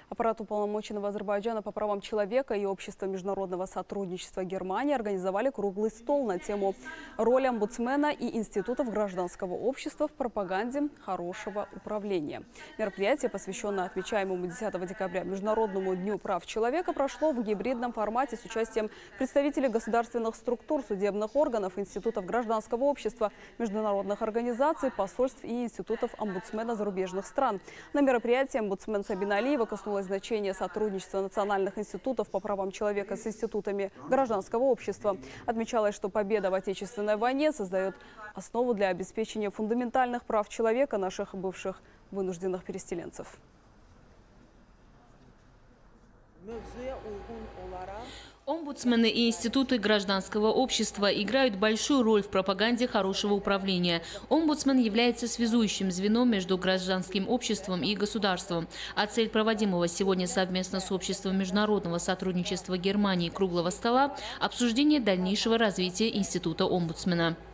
Аппарат уполномоченного Азербайджана по правам человека и Общество международного сотрудничества Германии организовали круглый стол на тему «Роль омбудсмена и институтов гражданского общества в пропаганде хорошего управления». Мероприятие, посвященное отмечаемому 10 декабря Международному дню прав человека, прошло в гибридном формате с участием представителей государственных структур, судебных органов, институтов гражданского общества, международных организаций, посольств и институтов омбудсмена зарубежных стран. На мероприятии омбудсмен Сабина Алиева коснулась значения сотрудничества национальных институтов по правам человека с институтами гражданского общества. Отмечалось, что победа в Отечественной войне создает основу для обеспечения фундаментальных прав человека наших бывших вынужденных переселенцев. Омбудсмены и институты гражданского общества играют большую роль в пропаганде хорошего управления. Омбудсмен является связующим звеном между гражданским обществом и государством. А цель проводимого сегодня совместно с Обществом международного сотрудничества Германии круглого стола – обсуждение дальнейшего развития института омбудсмена.